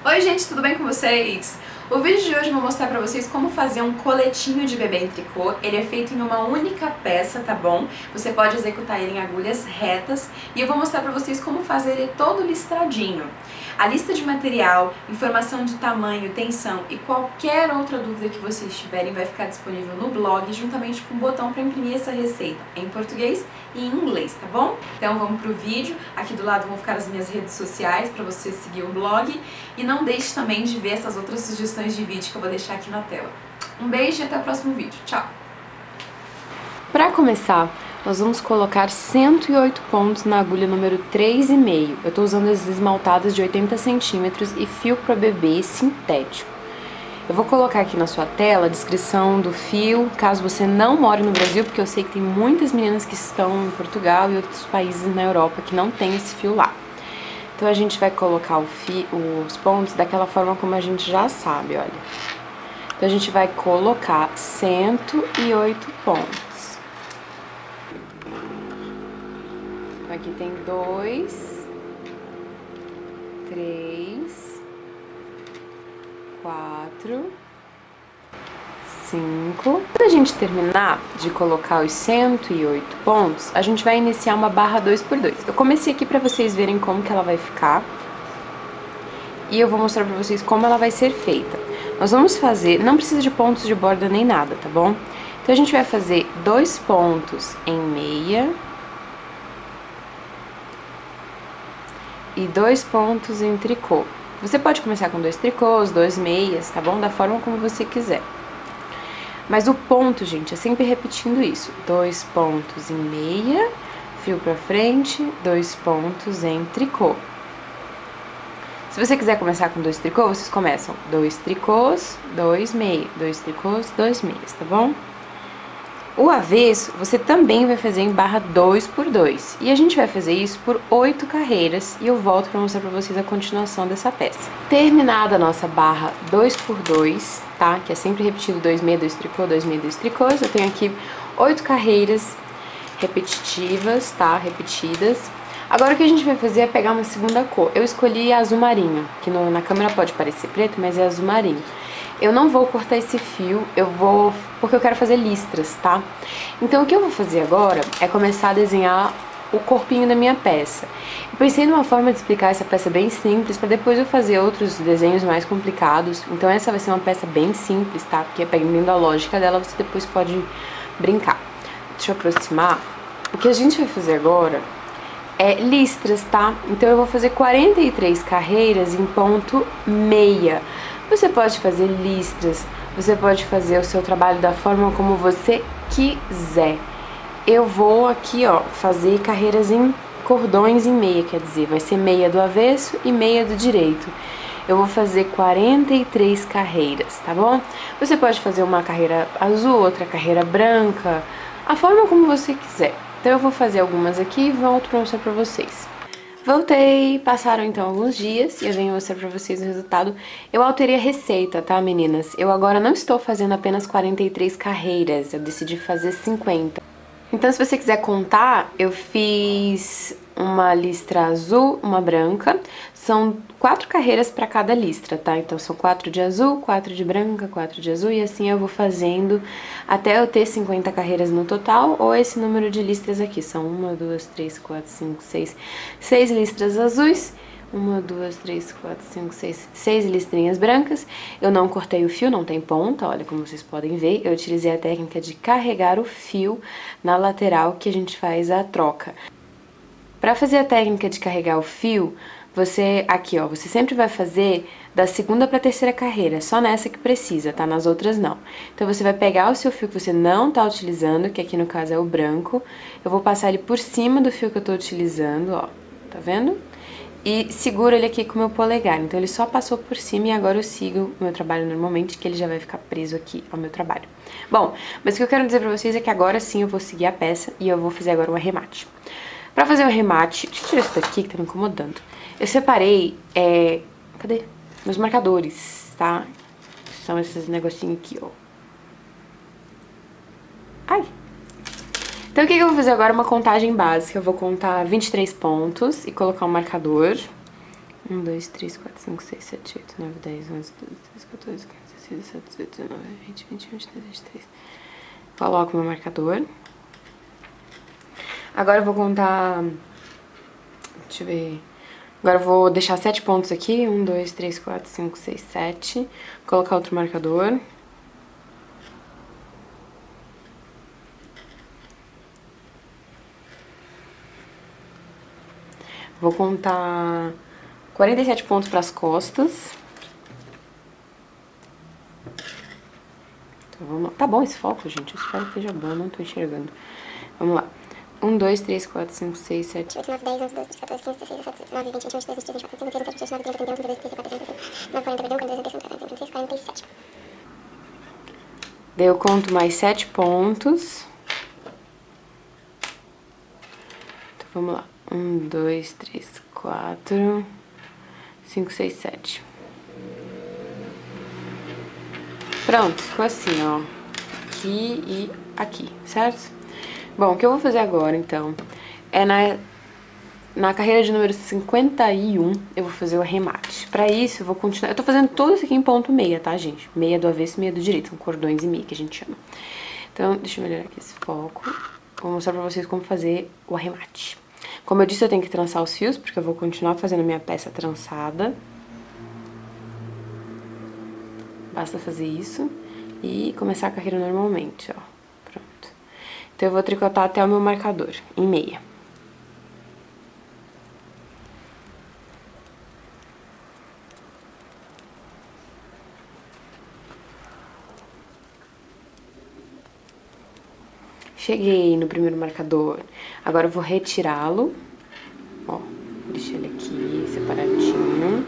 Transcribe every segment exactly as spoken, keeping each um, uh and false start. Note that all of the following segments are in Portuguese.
Oi gente, tudo bem com vocês? O vídeo de hoje eu vou mostrar pra vocês como fazer um coletinho de bebê em tricô. Ele é feito em uma única peça, tá bom? Você pode executar ele em agulhas retas e eu vou mostrar pra vocês como fazer ele todo listradinho. A lista de material, informação de tamanho, tensão e qualquer outra dúvida que vocês tiverem vai ficar disponível no blog, juntamente com o botão para imprimir essa receita em português e em inglês, tá bom? Então vamos pro vídeo. Aqui do lado vão ficar as minhas redes sociais para você seguir o blog e não deixe também de ver essas outras sugestões de vídeo que eu vou deixar aqui na tela. Um beijo e até o próximo vídeo. Tchau! Para começar, nós vamos colocar cento e oito pontos na agulha número três e meio. Eu estou usando as esmaltadas de oitenta centímetros e fio para bebê sintético. Eu vou colocar aqui na sua tela a descrição do fio, caso você não more no Brasil, porque eu sei que tem muitas meninas que estão em Portugal e outros países na Europa que não tem esse fio lá. Então a gente vai colocar o fio, os pontos daquela forma como a gente já sabe, olha. Então a gente vai colocar cento e oito pontos. Aqui tem dois, três, quatro, cinco. Quando a gente terminar de colocar os cento e oito pontos, a gente vai iniciar uma barra dois por dois. Eu comecei aqui para vocês verem como que ela vai ficar. E eu vou mostrar para vocês como ela vai ser feita. Nós vamos fazer, não precisa de pontos de borda nem nada, tá bom? Então a gente vai fazer dois pontos em meia e dois pontos em tricô. Você pode começar com dois tricôs, dois meias, tá bom? Da forma como você quiser. Mas o ponto, gente, é sempre repetindo isso. Dois pontos em meia, fio pra frente, dois pontos em tricô. Se você quiser começar com dois tricôs, vocês começam dois tricôs, dois meias, dois tricôs, dois meias, tá bom? O avesso, você também vai fazer em barra dois por dois. E a gente vai fazer isso por oito carreiras e eu volto para mostrar para vocês a continuação dessa peça. Terminada a nossa barra dois por dois, tá? Que é sempre repetido dois meias, dois tricô, dois meias, dois tricôs. Eu tenho aqui oito carreiras repetitivas, tá? Repetidas. Agora o que a gente vai fazer é pegar uma segunda cor. Eu escolhi azul marinho, que no, na câmera pode parecer preto, mas é azul marinho. Eu não vou cortar esse fio, eu vou... porque eu quero fazer listras, tá? Então o que eu vou fazer agora é começar a desenhar o corpinho da minha peça. Eu pensei numa forma de explicar essa peça bem simples, para depois eu fazer outros desenhos mais complicados. Então essa vai ser uma peça bem simples, tá? Porque pegando a lógica dela, você depois pode brincar. Deixa eu aproximar. O que a gente vai fazer agora é listras, tá? Então eu vou fazer quarenta e três carreiras em ponto meia. Você pode fazer listras, você pode fazer o seu trabalho da forma como você quiser. Eu vou aqui, ó, fazer carreiras em cordões em meia, quer dizer, vai ser meia do avesso e meia do direito. Eu vou fazer quarenta e três carreiras, tá bom? Você pode fazer uma carreira azul, outra carreira branca, a forma como você quiser. Então eu vou fazer algumas aqui e volto pra mostrar pra vocês. Voltei, passaram então alguns dias e eu venho mostrar pra vocês o resultado. Eu alterei a receita, tá, meninas? Eu agora não estou fazendo apenas quarenta e três carreiras, eu decidi fazer cinquenta. Então, se você quiser contar, eu fiz uma listra azul, uma branca. São quatro carreiras para cada listra, tá? Então, são quatro de azul, quatro de branca, quatro de azul. E assim eu vou fazendo até eu ter cinquenta carreiras no total. Ou esse número de listras aqui. São uma, duas, três, quatro, cinco, seis. Seis listras azuis. Uma, duas, três, quatro, cinco, seis, seis listrinhas brancas. Eu não cortei o fio, não tem ponta, olha como vocês podem ver. Eu utilizei a técnica de carregar o fio na lateral que a gente faz a troca. Para fazer a técnica de carregar o fio, você, aqui ó, você sempre vai fazer da segunda para a terceira carreira, só nessa que precisa, tá? Nas outras não. Então você vai pegar o seu fio que você não tá utilizando, que aqui no caso é o branco. Eu vou passar ele por cima do fio que eu tô utilizando, ó, tá vendo? E seguro ele aqui com o meu polegar, então ele só passou por cima e agora eu sigo o meu trabalho normalmente, que ele já vai ficar preso aqui ao meu trabalho. Bom, mas o que eu quero dizer pra vocês é que agora sim eu vou seguir a peça e eu vou fazer agora o arremate. Pra fazer o arremate, deixa eu tirar isso daqui que tá me incomodando. Eu separei, é... cadê? Meus marcadores, tá? São esses negocinhos aqui, ó. Ai! Então o que, que eu vou fazer agora? Uma contagem básica. Eu vou contar vinte e três pontos e colocar um marcador. um, dois, três, quatro, cinco, seis, sete, oito, nove, dez, onze, doze, treze, quatorze, quinze, dezesseis, dezessete, dezoito, dezenove, vinte, vinte e um, vinte e dois, vinte e três. Coloco meu marcador. Agora eu vou contar... Deixa eu ver... Agora eu vou deixar sete pontos aqui. um, dois, três, quatro, cinco, seis, sete. Colocar outro marcador. Vou contar quarenta e sete pontos para as costas. Então, vamos lá. Tá bom esse foco, gente? Eu espero que esteja bom, eu não tô enxergando. Vamos lá. um, dois, três, quatro, cinco, seis, sete, oito, nove, dez, onze, doze, treze, quatorze, quinze, dezesseis, dezessete, dezenove, vinte, vinte e um, vinte e dois, vinte e três, vinte e quatro, vinte e cinco, vinte e seis, vinte e sete, vinte e oito, vinte e nove, trinta, trinta e um, trinta e dois, trinta e três, trinta e quatro, trinta e cinco, trinta e seis, quarenta e seis, quarenta e sete. Daí eu conto mais sete pontos. Então vamos lá. um, dois, três, quatro, cinco, seis, sete. Pronto, ficou assim, ó. Aqui e aqui, certo? Bom, o que eu vou fazer agora, então, é na, na carreira de número cinquenta e um, eu vou fazer o arremate. Pra isso, eu vou continuar... Eu tô fazendo tudo isso aqui em ponto meia, tá, gente? Meia do avesso e meia do direito. São cordões e meia que a gente chama. Então, deixa eu melhorar aqui esse foco. Vou mostrar pra vocês como fazer o arremate. Como eu disse, eu tenho que trançar os fios, porque eu vou continuar fazendo a minha peça trançada. Basta fazer isso e começar a carreira normalmente, ó. Pronto. Então, eu vou tricotar até o meu marcador, em meia. Cheguei no primeiro marcador. Agora eu vou retirá-lo. Ó, deixei ele aqui separadinho.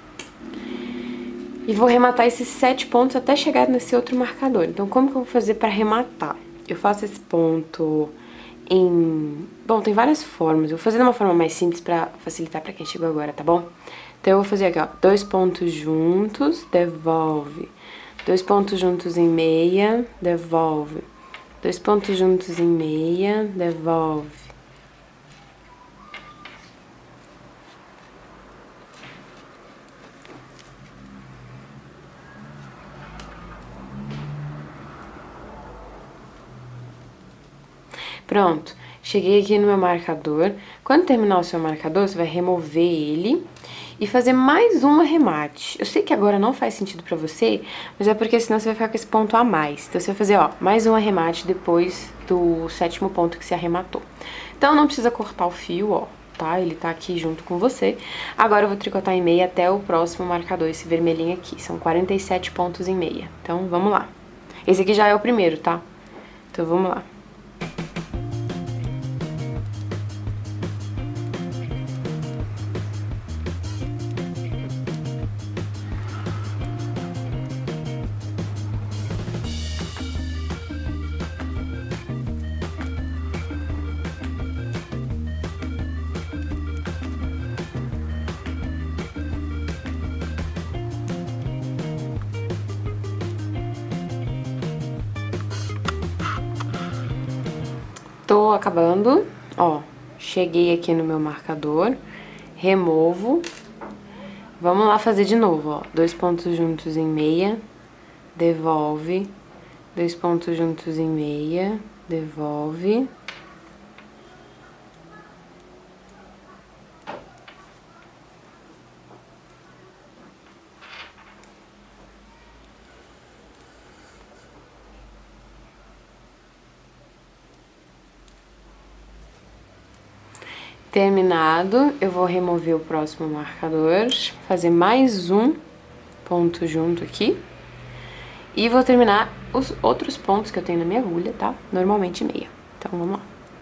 E vou rematar esses sete pontos até chegar nesse outro marcador. Então, como que eu vou fazer pra rematar? Eu faço esse ponto em... Bom, tem várias formas. Eu vou fazer de uma forma mais simples pra facilitar pra quem chegou agora, tá bom? Então, eu vou fazer aqui, ó. Dois pontos juntos, devolve. Dois pontos juntos em meia, devolve. Dois pontos juntos em meia, devolve. Pronto, cheguei aqui no meu marcador. Quando terminar o seu marcador, você vai remover ele e fazer mais um arremate. Eu sei que agora não faz sentido pra você, mas é porque senão você vai ficar com esse ponto a mais. Então, você vai fazer, ó, mais um arremate depois do sétimo ponto que você arrematou. Então, não precisa cortar o fio, ó, tá? Ele tá aqui junto com você. Agora, eu vou tricotar em meia até o próximo marcador, esse vermelhinho aqui. São quarenta e sete pontos em meia. Então, vamos lá. Esse aqui já é o primeiro, tá? Então, vamos lá. Tô acabando, ó, cheguei aqui no meu marcador, removo, vamos lá fazer de novo, ó, dois pontos juntos em meia, devolve, dois pontos juntos em meia, devolve. Terminado, eu vou remover o próximo marcador, fazer mais um ponto junto aqui. E vou terminar os outros pontos que eu tenho na minha agulha, tá? Normalmente meia. Então, vamos lá.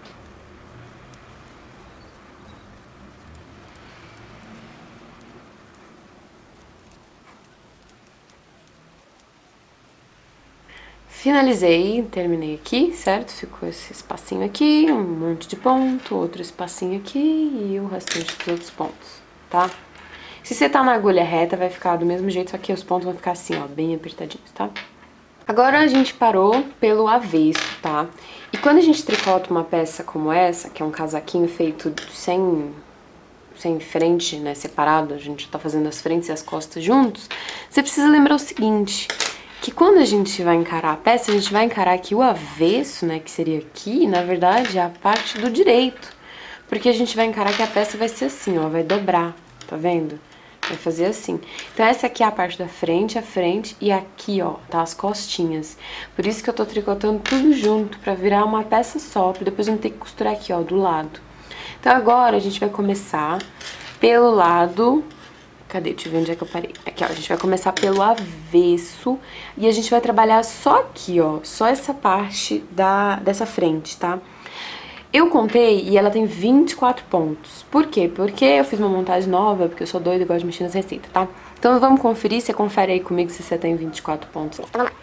Finalizei, terminei aqui, certo? Ficou esse espacinho aqui, um monte de ponto, outro espacinho aqui e o restante dos outros pontos, tá? Se você tá na agulha reta, vai ficar do mesmo jeito, só que os pontos vão ficar assim, ó, bem apertadinhos, tá? Agora a gente parou pelo avesso, tá? E quando a gente tricota uma peça como essa, que é um casaquinho feito sem, sem frente, né, separado, a gente tá fazendo as frentes e as costas juntos, você precisa lembrar o seguinte, que quando a gente vai encarar a peça, a gente vai encarar aqui o avesso, né, que seria aqui, na verdade, é a parte do direito. Porque a gente vai encarar que a peça vai ser assim, ó, vai dobrar, tá vendo? Vai fazer assim. Então essa aqui é a parte da frente, a frente, e aqui, ó, tá as costinhas. Por isso que eu tô tricotando tudo junto, pra virar uma peça só, pra depois eu não ter que costurar aqui, ó, do lado. Então agora a gente vai começar pelo lado... Cadê? Deixa eu ver onde é que eu parei. Aqui, ó, a gente vai começar pelo avesso e a gente vai trabalhar só aqui, ó, só essa parte da, dessa frente, tá? Eu contei e ela tem vinte e quatro pontos. Por quê? Porque eu fiz uma montagem nova, porque eu sou doida e gosto de mexer nas receitas, tá? Então vamos conferir, você confere aí comigo se você tem vinte e quatro pontos. Então vamos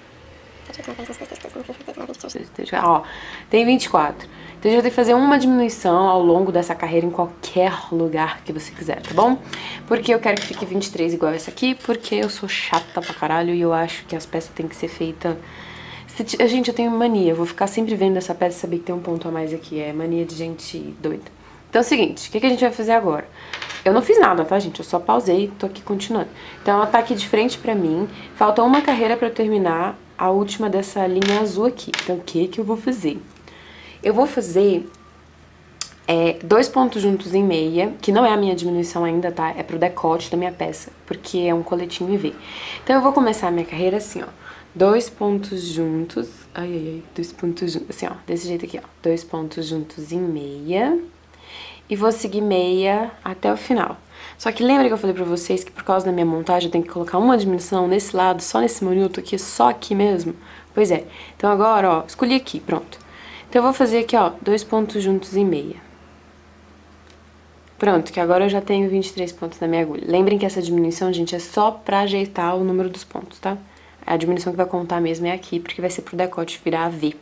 lá. Ó, tem vinte e quatro. Então a gente vai ter que fazer uma diminuição ao longo dessa carreira em qualquer lugar que você quiser, tá bom? Porque eu quero que fique vinte e três igual essa aqui, porque eu sou chata pra caralho e eu acho que as peças tem que ser feitas... Gente, eu tenho mania, eu vou ficar sempre vendo essa peça e saber que tem um ponto a mais aqui, é mania de gente doida. Então é o seguinte, o que, que a gente vai fazer agora? Eu não fiz nada, tá, gente? Eu só pausei e tô aqui continuando. Então ela tá aqui de frente pra mim, falta uma carreira pra eu terminar a última dessa linha azul aqui. Então o que que eu vou fazer? Eu vou fazer é, dois pontos juntos em meia, que não é a minha diminuição ainda, tá? É pro decote da minha peça, porque é um coletinho em V. Então eu vou começar a minha carreira assim, ó. Dois pontos juntos, ai, ai, ai, dois pontos juntos, assim, ó, desse jeito aqui, ó. Dois pontos juntos em meia. E vou seguir meia até o final. Só que lembra que eu falei pra vocês que por causa da minha montagem eu tenho que colocar uma diminuição nesse lado, só nesse minuto aqui, só aqui mesmo? Pois é. Então agora, ó, escolhi aqui, pronto. Então eu vou fazer aqui, ó, dois pontos juntos em meia. Pronto, que agora eu já tenho vinte e três pontos na minha agulha. Lembrem que essa diminuição, gente, é só pra ajeitar o número dos pontos, tá? A diminuição que vai contar mesmo é aqui, porque vai ser pro decote virar a V.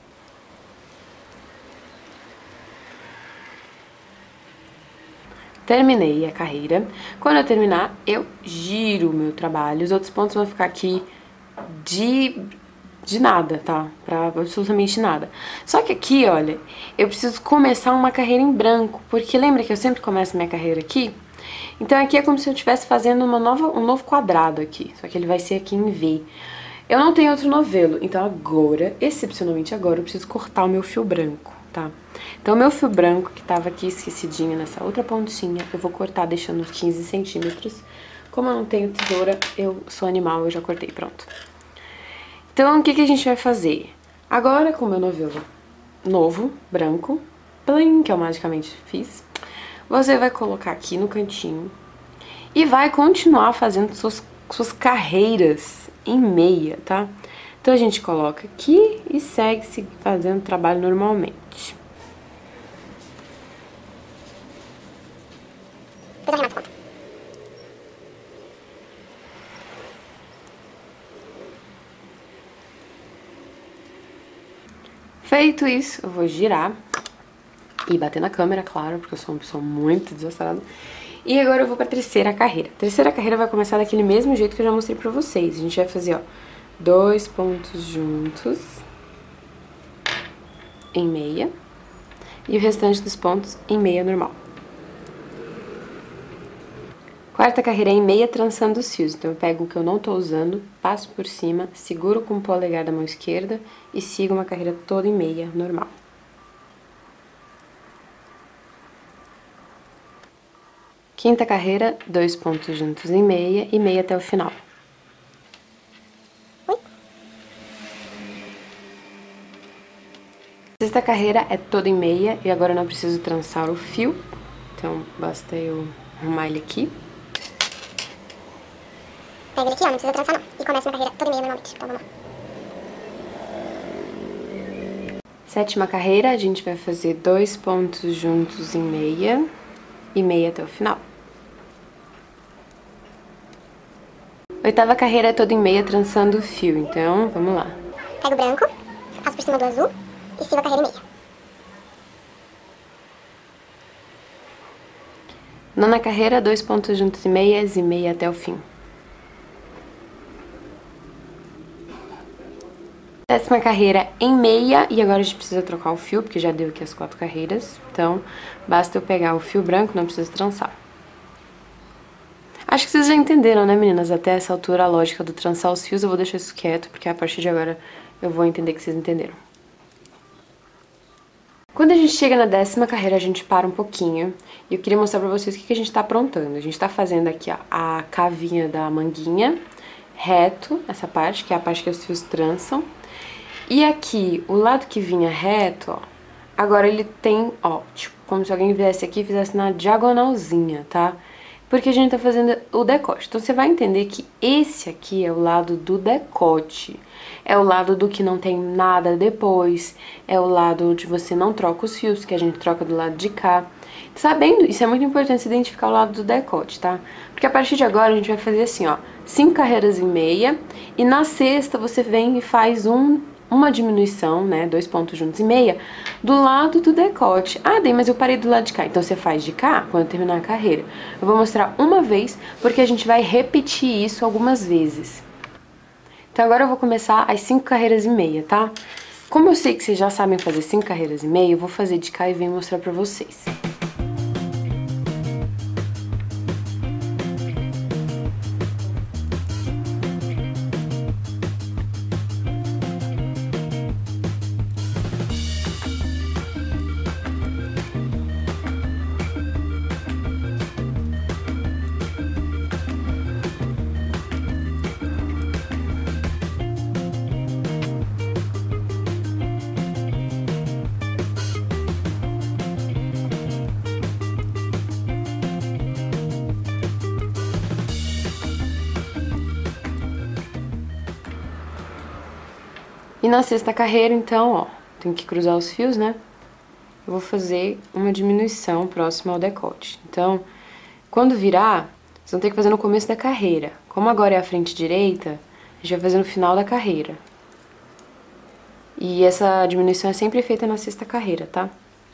Terminei a carreira. Quando eu terminar, eu giro o meu trabalho. Os outros pontos vão ficar aqui de, de nada, tá? Pra absolutamente nada. Só que aqui, olha, eu preciso começar uma carreira em branco, porque lembra que eu sempre começo minha carreira aqui? Então aqui é como se eu estivesse fazendo uma nova, um novo quadrado aqui, só que ele vai ser aqui em V. Eu não tenho outro novelo, então agora, excepcionalmente agora, eu preciso cortar o meu fio branco, tá? Então o meu fio branco, que tava aqui esquecidinho nessa outra pontinha, eu vou cortar deixando uns quinze centímetros. Como eu não tenho tesoura, eu sou animal, eu já cortei, pronto. Então o que que a gente vai fazer? Agora com o meu novelo novo, branco, plim, que eu magicamente fiz, você vai colocar aqui no cantinho e vai continuar fazendo suas, suas carreiras em meia, tá? Então a gente coloca aqui e segue fazendo o trabalho normalmente. Feito isso, eu vou girar e bater na câmera, claro, porque eu sou uma pessoa muito desastrada. E agora eu vou pra terceira carreira. A terceira carreira vai começar daquele mesmo jeito que eu já mostrei pra vocês. A gente vai fazer, ó, dois pontos juntos em meia e o restante dos pontos em meia normal. Quarta carreira é em meia trançando os fios. Então eu pego o que eu não tô usando, passo por cima, seguro com o polegar da mão esquerda e sigo uma carreira toda em meia normal. Quinta carreira, dois pontos juntos em meia e meia até o final. Sexta carreira é toda em meia e agora eu não preciso trançar o fio, então basta eu arrumar ele aqui. Pega ele aqui, ó, não precisa trançar não. E começa minha carreira toda em meia normalmente. Então vamos lá. Sétima carreira, a gente vai fazer dois pontos juntos em meia e meia até o final. Oitava carreira é toda em meia trançando o fio, então vamos lá. Pego o branco, passo por cima do azul e sigo a carreira em meia. Nona carreira, dois pontos juntos em meias e meia até o fim. Décima carreira em meia, e agora a gente precisa trocar o fio, porque já deu aqui as quatro carreiras. Então, basta eu pegar o fio branco, não precisa trançar. Acho que vocês já entenderam, né, meninas? Até essa altura a lógica do trançar os fios, eu vou deixar isso quieto, porque a partir de agora eu vou entender que vocês entenderam. Quando a gente chega na décima carreira, a gente para um pouquinho. E eu queria mostrar pra vocês o que a gente tá aprontando. A gente tá fazendo aqui, ó, a cavinha da manguinha, reto, essa parte, que é a parte que os fios trançam. E aqui, o lado que vinha reto, ó, agora ele tem, ó, tipo, como se alguém viesse aqui e fizesse na diagonalzinha, tá? Porque a gente tá fazendo o decote. Então você vai entender que esse aqui é o lado do decote. É o lado do que não tem nada depois. É o lado onde você não troca os fios, que a gente troca do lado de cá. Sabendo, isso é muito importante se identificar o lado do decote, tá? Porque a partir de agora a gente vai fazer assim, ó, cinco carreiras e meia. E na sexta você vem e faz um... uma diminuição, né, dois pontos juntos e meia, do lado do decote. Ah, Dei, mas eu parei do lado de cá. Então você faz de cá quando terminar a carreira. Eu vou mostrar uma vez, porque a gente vai repetir isso algumas vezes. Então agora eu vou começar as cinco carreiras e meia, tá? Como eu sei que vocês já sabem fazer cinco carreiras e meia, eu vou fazer de cá e venho mostrar pra vocês. E na sexta carreira, então, ó, tem que cruzar os fios, né? Eu vou fazer uma diminuição próxima ao decote. Então, quando virar, vocês vão ter que fazer no começo da carreira. Como agora é a frente direita, a gente vai fazer no final da carreira. E essa diminuição é sempre feita na sexta carreira, tá?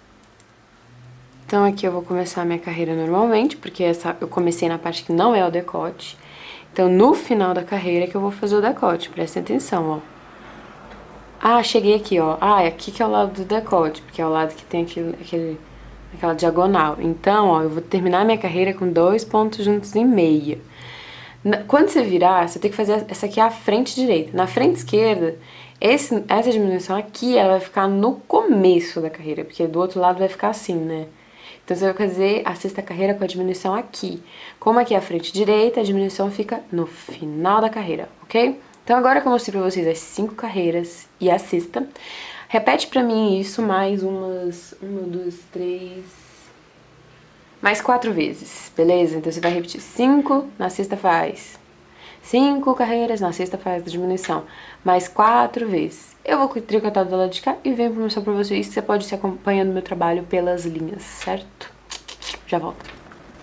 Então aqui eu vou começar a minha carreira normalmente, porque essa eu comecei na parte que não é o decote. Então no final da carreira que eu vou fazer o decote, prestem atenção, ó. Ah, cheguei aqui, ó. Ah, é aqui que é o lado do decote, porque é o lado que tem aquele, aquele, aquela diagonal. Então, ó, eu vou terminar minha carreira com dois pontos juntos em meia. Quando você virar, você tem que fazer essa aqui à frente direita. Na frente esquerda, esse, essa diminuição aqui, ela vai ficar no começo da carreira, porque do outro lado vai ficar assim, né? Então você vai fazer a sexta carreira com a diminuição aqui. Como aqui é a frente direita, a diminuição fica no final da carreira, ok? Então agora que eu mostrei pra vocês as cinco carreiras e a sexta, repete pra mim isso mais umas, uma, duas, três, mais quatro vezes, beleza? Então você vai repetir cinco, na sexta faz cinco carreiras, na sexta faz a diminuição, mais quatro vezes. Eu vou tricotar do lado de cá e venho mostrar pra vocês que você pode se acompanhando o meu trabalho pelas linhas, certo? Já volto.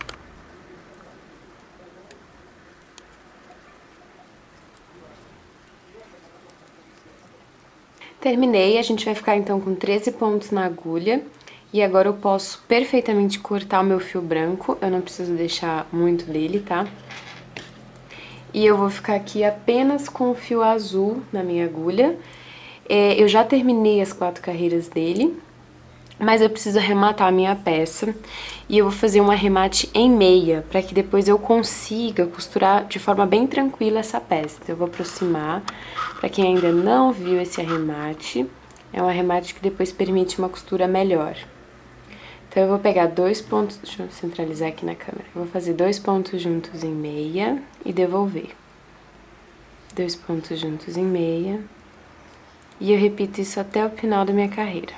Terminei, a gente vai ficar então com treze pontos na agulha. E agora eu posso perfeitamente cortar o meu fio branco, eu não preciso deixar muito dele, tá? E eu vou ficar aqui apenas com o fio azul na minha agulha. É, eu já terminei as quatro carreiras dele, mas eu preciso arrematar a minha peça. E eu vou fazer um arremate em meia, pra que depois eu consiga costurar de forma bem tranquila essa peça. Então eu vou aproximar, pra quem ainda não viu esse arremate, é um arremate que depois permite uma costura melhor. Então eu vou pegar dois pontos, deixa eu centralizar aqui na câmera, eu vou fazer dois pontos juntos em meia e devolver. Dois pontos juntos em meia, e eu repito isso até o final da minha carreira.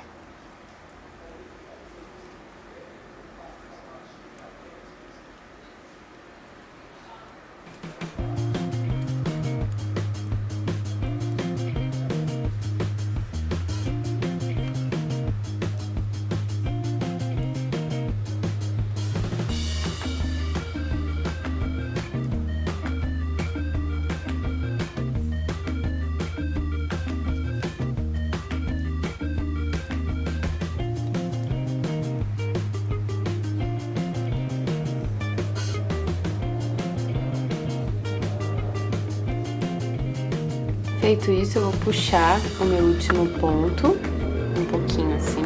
Feito isso, eu vou puxar o meu último ponto, um pouquinho assim,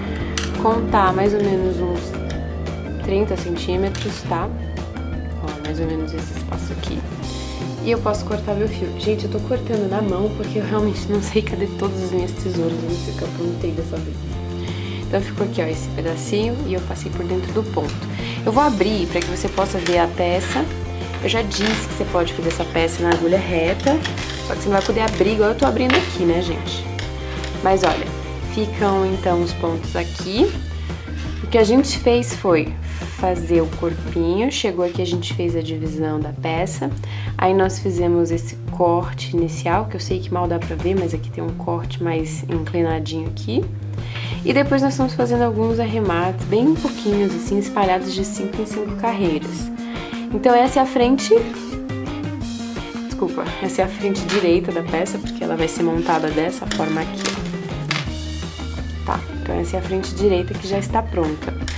contar mais ou menos uns trinta centímetros, tá? Ó, mais mais ou menos esse espaço aqui. E eu posso cortar meu fio. Gente, eu tô cortando na mão porque eu realmente não sei cadê todas as minhas tesouras, eu não sei o que eu aprontei dessa vez. Então ficou aqui, ó, esse pedacinho e eu passei por dentro do ponto. Eu vou abrir pra que você possa ver a peça. Eu já disse que você pode fazer essa peça na agulha reta, só que você não vai poder abrir igual eu tô abrindo aqui, né, gente? Mas olha, ficam então os pontos aqui. O que a gente fez foi fazer o corpinho, chegou aqui, a gente fez a divisão da peça, aí nós fizemos esse corte inicial, que eu sei que mal dá pra ver, mas aqui tem um corte mais inclinadinho aqui. E depois nós estamos fazendo alguns arremates, bem pouquinhos, assim, espalhados de cinco em cinco carreiras. Então essa é a frente... Desculpa, essa é a frente direita da peça, porque ela vai ser montada dessa forma aqui. Tá, então essa é a frente direita que já está pronta.